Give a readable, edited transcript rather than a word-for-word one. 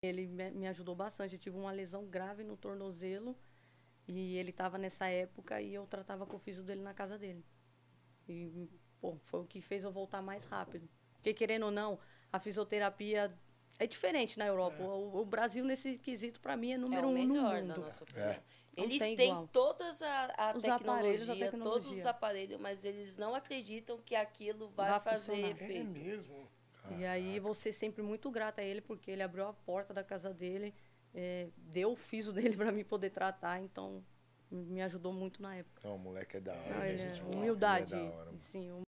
Ele me ajudou bastante. Eu tive uma lesão grave no tornozelo e ele estava nessa época e eu tratava com o físio dele na casa dele. E, pô, foi o que fez eu voltar mais rápido. Porque, querendo ou não, a fisioterapia é diferente na Europa. O Brasil, nesse quesito, para mim, é É número o 1 no melhor, na mundo. nossa opinião. Não Eles tem têm igual. todas a Os aparelhos, a tecnologia, todos os tecnologia. aparelhos, mas eles não acreditam que aquilo vai Vai fazer funcionar. É efeito. mesmo. E aí você sempre muito grata a ele, porque ele abriu a porta da casa dele, deu o físio dele para mim poder tratar, então me ajudou muito na época. Não, o moleque é da hora. Não, né, ele é gente? Ele é humildade. da hora, mano. Sim,